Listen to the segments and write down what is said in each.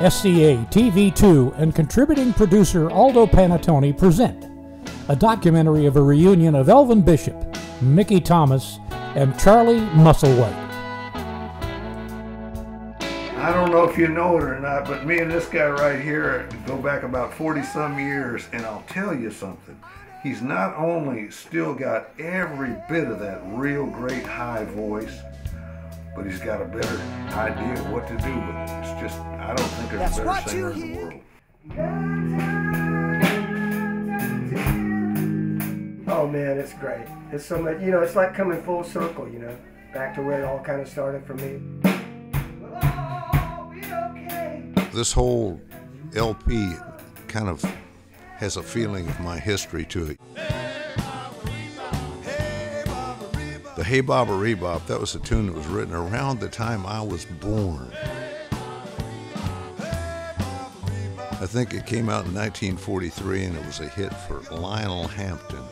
SCA-TV2 and contributing producer Aldo Panatoni present a documentary of a reunion of Elvin Bishop, Micky Thomas, and Charlie Musselwhite. I don't know if you know it or not, but me and this guy right here go back about 40-some years, and I'll tell you something. He's not only still got every bit of that real great high voice, but he's got a better idea of what to do with it. It's just, I don't think there's a better singer in the world. Oh man, it's great. It's so much, you know, it's like coming full circle, you know, back to where it all kind of started for me. This whole LP kind of has a feeling of my history to it. The Hey Baba Rebop, that was a tune that was written around the time I was born. I think it came out in 1943 and it was a hit for Lionel Hampton.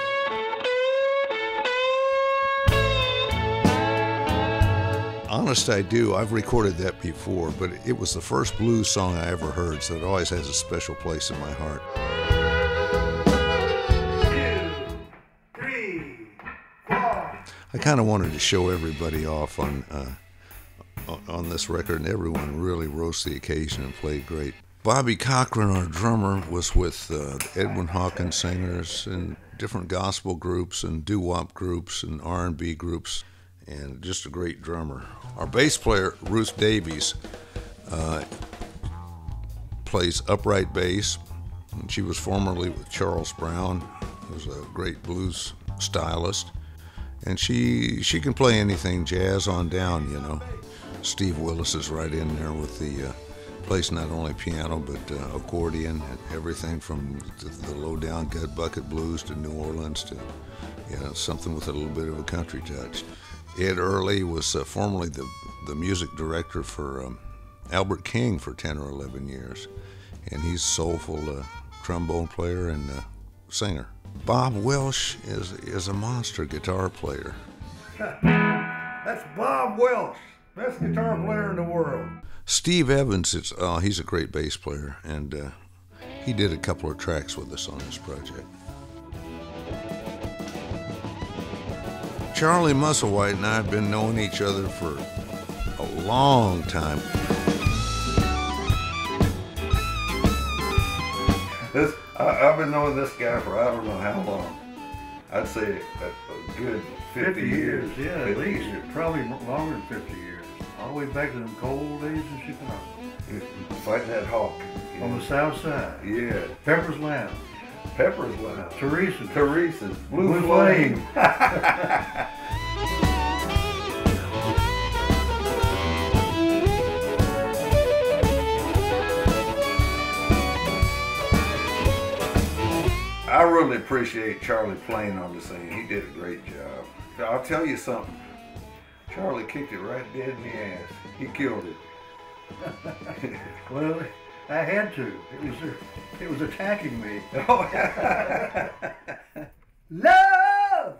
Honest I Do, I've recorded that before, but it was the first blues song I ever heard, so it always has a special place in my heart. 2, 3, 4. I kind of wanted to show everybody off on this record, and everyone really rose to the occasion and played great. Bobby Cochran, our drummer, was with Edwin Hawkins singers and different gospel groups and doo-wop groups and R&B groups, and just a great drummer. Our bass player, Ruth Davies, plays upright bass, and she was formerly with Charles Brown, who was a great blues stylist. And she can play anything, jazz on down, you know. Steve Willis is right in there with the plays not only piano but accordion and everything from the low-down gut bucket blues to New Orleans to, you know, something with a little bit of a country touch. Ed Early was formerly the music director for Albert King for 10 or 11 years, and he's a soulful trombone player and singer. Bob Welsh is a monster guitar player. That's Bob Welsh, best guitar player in the world. Steve Evans, he's a great bass player, and he did a couple of tracks with us on this project. Charlie Musselwhite and I have been knowing each other for a long time. I've been knowing this guy for I don't know how long. I'd say a good 50 years. Yeah, at least. Probably longer than 50 years. All the way back to them cold days in Chicago. Fighting that hawk. On the south side. Yeah. Pepper's Lounge. Pepper's Lounge. Teresa's. Blue Flame. I really appreciate Charlie playing on the scene. He did a great job. I'll tell you something. Charlie kicked it right dead in the ass. He killed it. Well, I had to. It was attacking me. Love,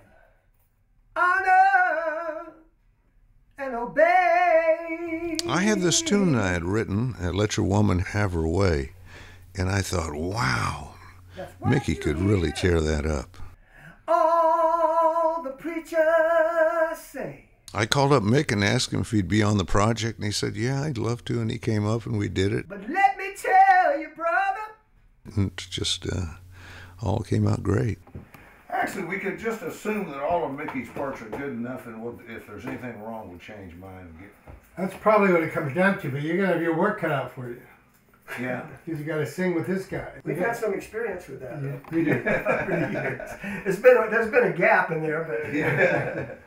honor, and obey. I had this tune I had written, Let Your Woman Have Her Way, and I thought, wow, Micky could really tear that up. All the preachers say. I called up Mick and asked him if he'd be on the project, and he said, yeah, I'd love to, and he came up and we did it. But let me tell you, brother. And it just all came out great. Actually, we could just assume that all of Micky's parts are good enough, and if there's anything wrong, we'll change mine. That's probably what it comes down to, but you're going to have your work cut out for you. Yeah. Because you got to sing with this guy. We've had some experience with that. Yeah, we do. There's been a gap in there, but Yeah.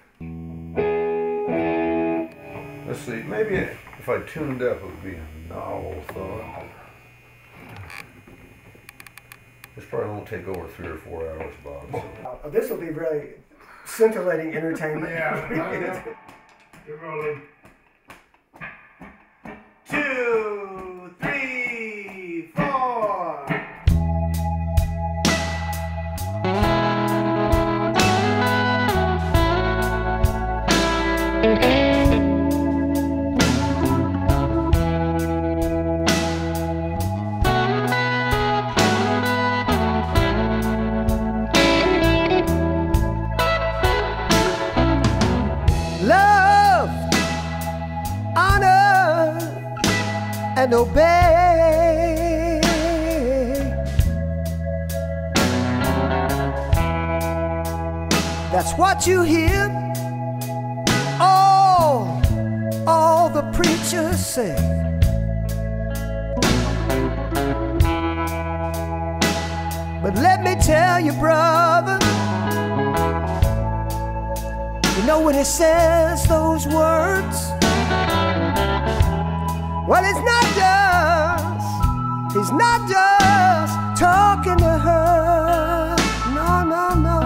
Let's see, maybe if I tuned up, it would be a novel thought. This probably won't take over 3 or 4 hours, Bob. So. This will be really scintillating entertainment. Yeah. You're rolling. 2, 3, 4. honor and obey. That's what you hear all the preachers say. But let me tell you, brother, you know when he says those words, well, he's not just talking to her. No, no, no.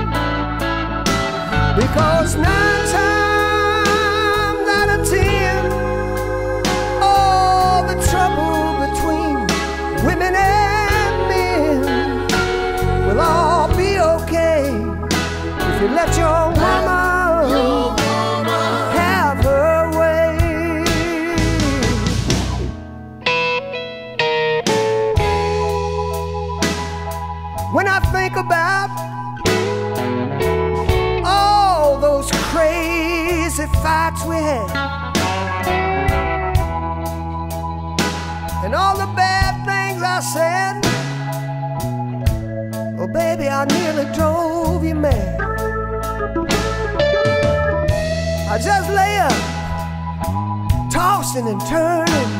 Because 9 times out of 10, all the trouble between women and men will all be okay if you let your woman have her way. When I think about all those crazy fights we had and all the bad things I said, oh baby, I nearly drove you mad. I just lay up, tossing and turning,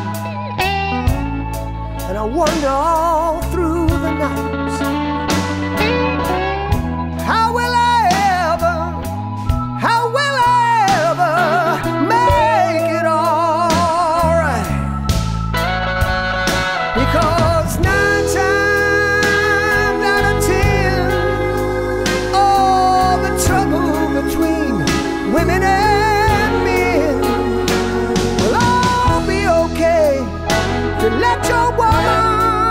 and I wonder all through the night, how will I ever make it all right? Because 9 times out of 10, all the trouble between women and men will all be okay if you let your woman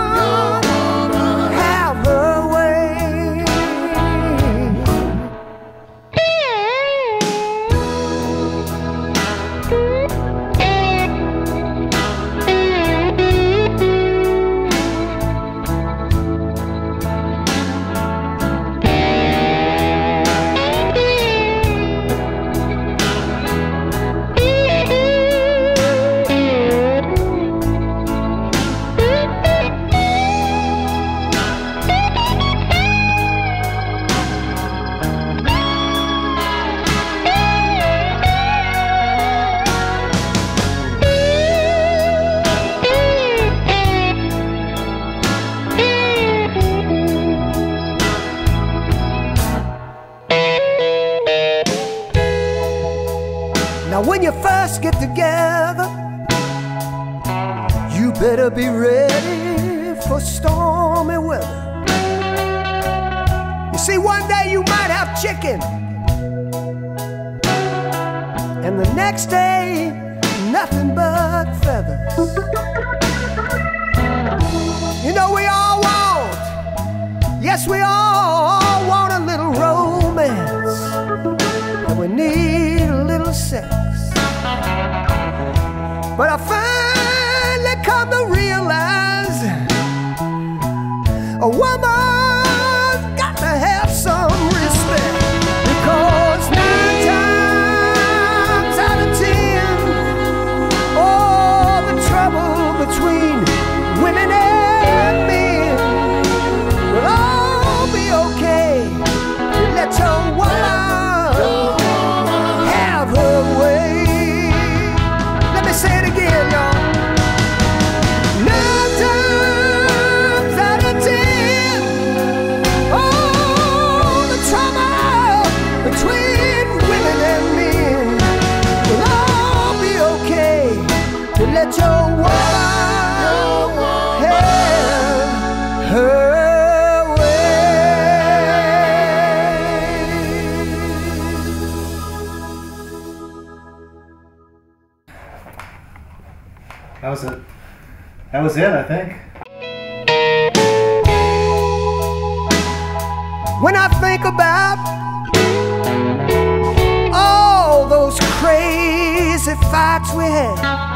have her way. Now when you first get together, you better be ready for stormy weather. You see, one day you might have chicken, and the next day nothing but feathers. You know we all want, yes we all want a little romance, and we need a little sex. But I finally come to realize a woman's got to have some respect, because 9 times out of 10, all the trouble between women and men will all be okay if you let your woman have her way. Let me say it again, y'all. 9 times out of 10, all the trouble between women and men will all be okay to let your woman have her way. That was it, I think. When I think about all those crazy fights we had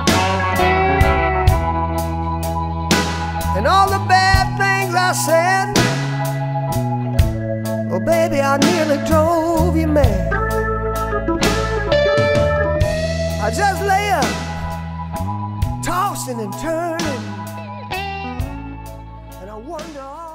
and all the bad things I said, oh baby, I nearly drove you mad. I just lay up, tossing and turning, and I wonder.